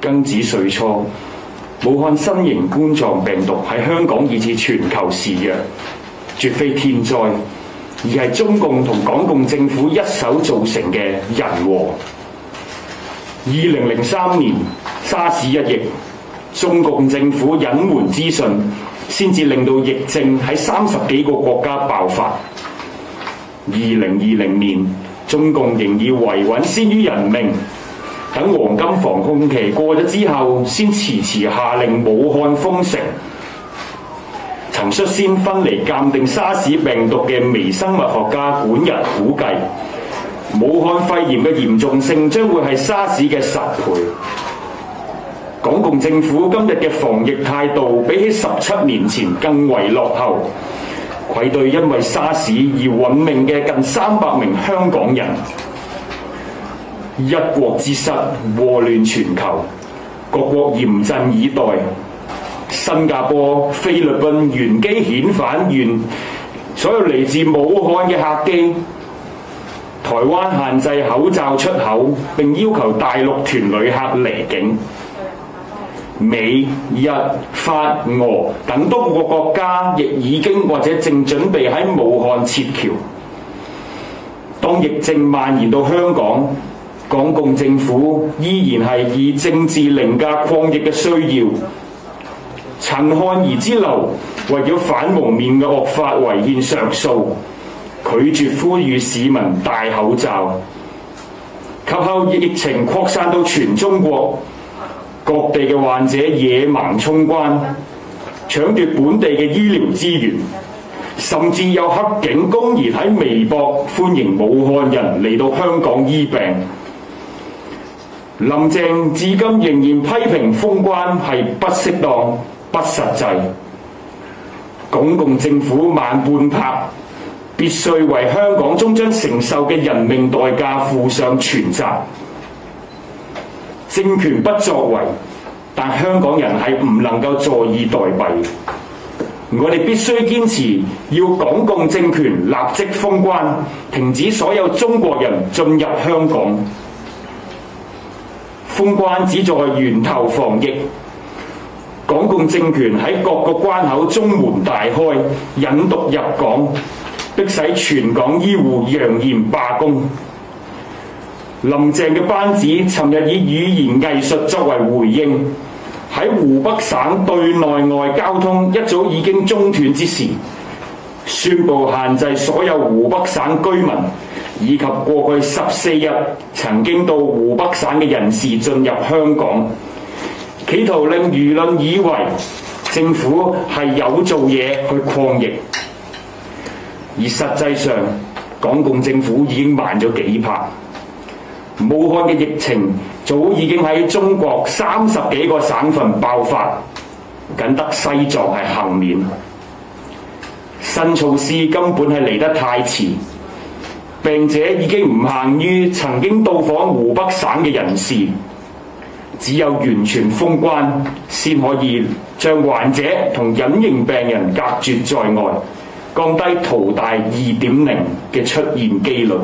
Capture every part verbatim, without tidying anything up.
庚子歲初，武漢新型冠狀病毒喺香港以至全球肆虐，絕非天災，而係中共同港共政府一手造成嘅人禍。二零零三年沙士一役，中共政府隱瞞資訊，先至令到疫症喺三十幾個國家爆發。二零二零年，中共仍以維穩先於人命，等黃金防控期過咗之後，先遲遲下令武漢封城。曾率先分離鑑定沙士病毒嘅微生物學家管人估計，武漢肺炎嘅嚴重性將會係沙士嘅十倍。港共政府今日嘅防疫態度比起十七年前更為落後，愧對因為沙士而殞命嘅近三百名香港人。一國之失，禍亂全球，各國嚴陣以待。新加坡、菲律賓原機遣返原所有嚟自武漢嘅客機。台灣限制口罩出口，並要求大陸團旅客離境。美、日、法、俄等多個國家亦已經或者正準備喺武漢撤僑。當疫症蔓延到香港，港共政府依然係以政治凌駕抗疫嘅需要。陳漢儀之流為咗反蒙面嘅惡法違憲上訴，拒絕呼籲市民戴口罩。及後疫情擴散到全中國。各地嘅患者野蠻衝關，搶奪本地嘅醫療資源，甚至有黑警公然喺微博歡迎武漢人嚟到香港醫病。林鄭至今仍然批評封關係不適當、不實際。港共政府慢半拍，必須為香港終將承受嘅人命代價負上全責。政權不作為，但香港人係唔能夠坐以待斃。我哋必須堅持要港共政權立即封關，停止所有中國人進入香港。封關旨在源頭防疫。港共政權喺各個關口中門大開，引毒入港，迫使全港醫護揚言罷工。林鄭嘅班子尋日以語言藝術作為回應，喺湖北省對內外交通一早已經中斷之時，宣布限制所有湖北省居民以及過去十四日曾經到湖北省嘅人士進入香港，企圖令輿論以為政府係有做嘢去抗疫，而實際上港共政府已經慢咗幾拍。武漢嘅疫情早已經喺中國三十幾個省份爆發，僅得西藏係幸免。新措施根本係嚟得太遲，病者已經唔限於曾經到訪湖北省嘅人士，只有完全封關，先可以將患者同隱形病人隔絕在外，降低淘大二點零嘅出現機率。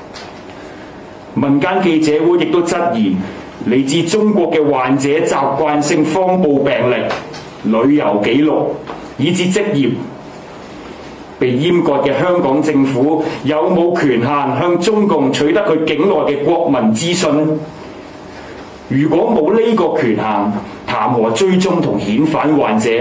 民間記者會亦都質疑，嚟自中國嘅患者習慣性謊報病歷、旅遊記錄，以至職業。被閹割嘅香港政府有冇權限向中共取得佢境內嘅國民資訊？如果冇呢個權限，談何追蹤同遣返患者？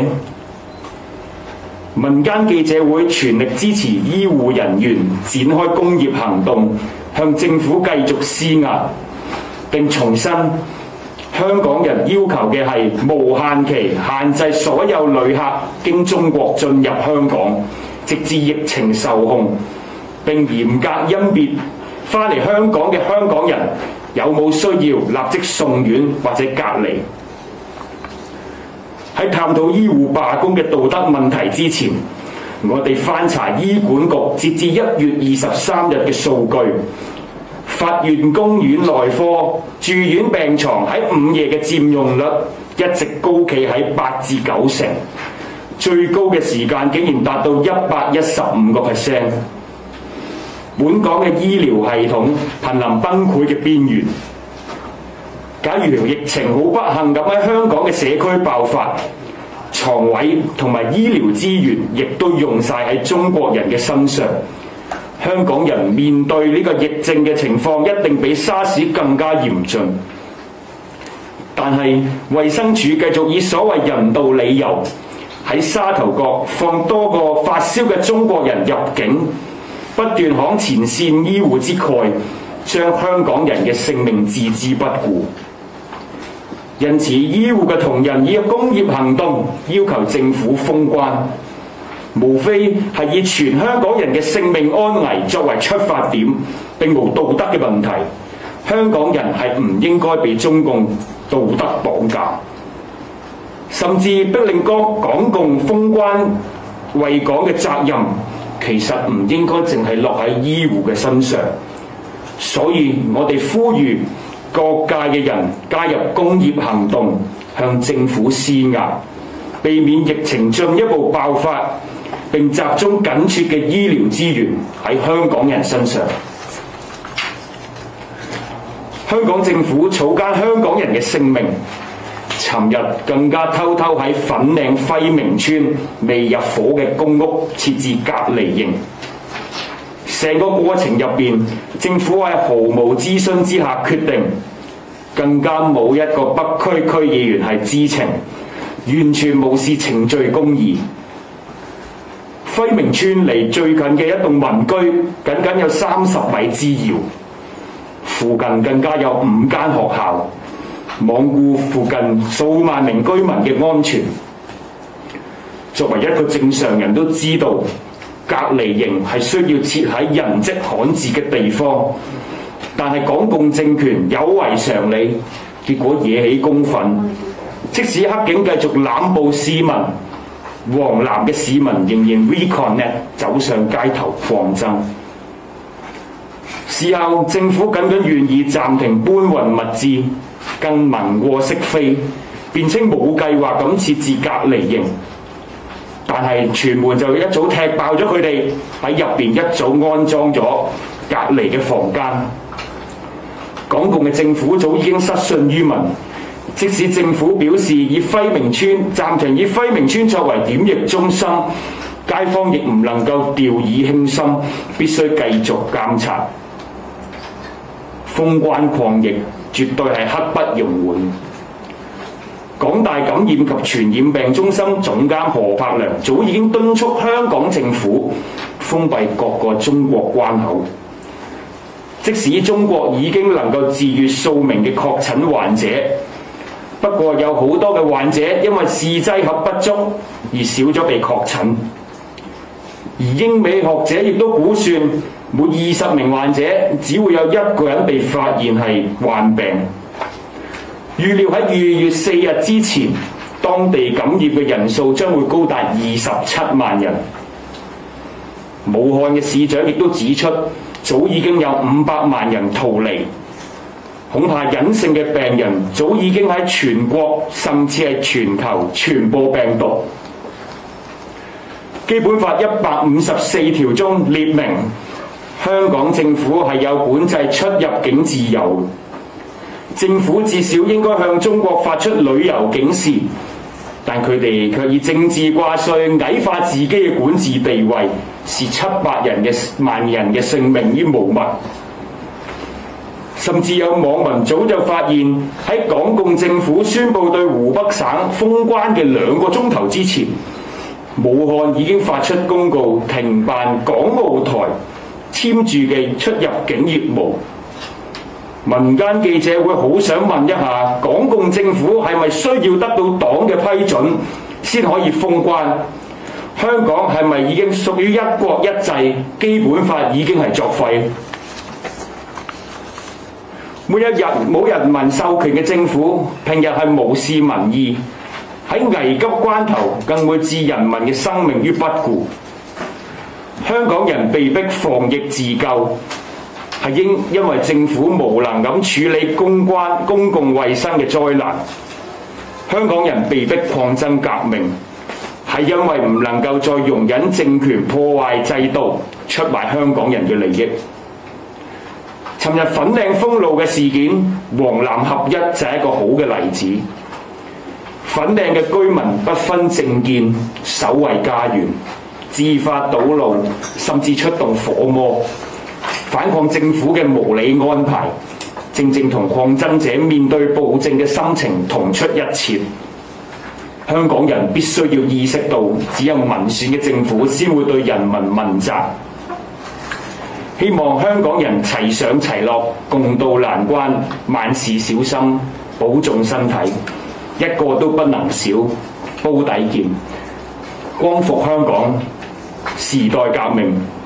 民間記者會全力支持醫護人員展開工業行動，向政府繼續施壓，並重申香港人要求嘅係無限期限制所有旅客經中國進入香港，直至疫情受控，並嚴格甄別返嚟香港嘅香港人有冇需要立即送院或者隔離。喺探討醫護罷工嘅道德問題之前，我哋翻查醫管局截至一月二十三日嘅數據，法院公院內科住院病床喺午夜嘅佔用率一直高企喺八至九成，最高嘅時間竟然達到一百一十五個 percent。本港嘅醫療系統瀕臨崩潰嘅邊緣。 假如疫情好不幸咁喺香港嘅社區爆發，床位同埋醫療資源亦都用晒喺中國人嘅身上，香港人面對呢個疫症嘅情況一定比沙士更加嚴峻。但係衛生署繼續以所謂人道理由喺沙頭角放多個發燒嘅中國人入境，不斷慷前線醫護之慨，將香港人嘅性命置之不顧。因此，醫護嘅同仁以工業行動要求政府封關，無非係以全香港人嘅性命安危作為出發點，並無道德嘅問題。香港人係唔應該被中共道德綁架，甚至逼令港港共封關惠港嘅責任，其實唔應該淨係落喺醫護嘅身上。所以我哋呼籲各界嘅人加入工業行動，向政府施壓，避免疫情進一步爆發，並集中緊缺嘅醫療資源喺香港人身上。香港政府草菅香港人嘅性命，尋日更加偷偷喺粉嶺輝明邨未入伙嘅公屋設置隔離營。成個過程入邊，政府喺毫無諮詢之下決定，更加冇一個北區區議員係知情，完全無視程序公義。輝明邨離最近嘅一棟民居僅僅有三十米之遙，附近更加有五間學校，罔顧附近數萬名居民嘅安全。作為一個正常人都知道，隔離營係需要設喺人跡罕至嘅地方，但係港共政權有違常理，結果惹起公憤。即使黑警繼續濫捕市民，黃藍嘅市民仍然 reconnect 走上街頭抗爭。事後政府僅僅願意暫停搬運物資，更文過飾非，辯稱冇計劃咁設置隔離營。但係傳媒就一早踢爆咗佢哋喺入邊一早安裝咗隔離嘅房間。港共嘅政府早已經失信於民，即使政府表示以輝明邨暫停以輝明邨作為檢疫中心，街坊亦唔能夠掉以輕心，必須繼續監察。封關抗疫絕對係刻不容緩。港大感染及傳染病中心總監何柏良早已經敦促香港政府封閉各個中國關口。即使中國已經能夠治癒數名嘅確診患者，不過有好多嘅患者因為試劑盒不足而少咗被確診。而英美學者亦都估算，每二十名患者只會有一個人被發現係患病。預料喺二月四日之前，當地感染嘅人數將會高達二十七萬人。武漢嘅市長亦都指出，早已經有五百萬人逃離，恐怕隱性嘅病人早已經喺全國甚至係全球傳播病毒。基本法一百五十四條中列明，香港政府係有管制出入境自由。政府至少應該向中國發出旅遊警示，但佢哋卻以政治掛帥矮化自己嘅管治地位，視七百人嘅萬人嘅性命於無物。甚至有網民早就發現，喺港共政府宣布對湖北省封關嘅兩個鐘頭之前，武漢已經發出公告停辦港澳台簽注嘅出入境業務。民間記者會好想問一下，港共政府係咪需要得到黨嘅批准先可以封關？香港係咪已經屬於一國一制？基本法已經係作廢？每一日冇人民授權嘅政府，平日係無視民意，喺危急關頭更會置人民嘅生命於不顧。香港人被迫防疫自救，係因因為政府無能咁處理公關公共衛生嘅災難。香港人被迫抗爭革命，係因為唔能夠再容忍政權破壞制度，出賣香港人嘅利益。 尋日粉嶺封路嘅事件，黃藍合一就係一個好嘅例子。粉嶺嘅居民不分政見，守衛家園，自發堵路，甚至出動火魔，反抗政府嘅無理安排，正正同抗爭者面對暴政嘅心情同出一轍。香港人必須要意識到，只有民選嘅政府先會對人民問責。希望香港人齊上齊落，共渡難關，萬事小心，保重身體，一個都不能少，煲底見，光復香港，時代革命。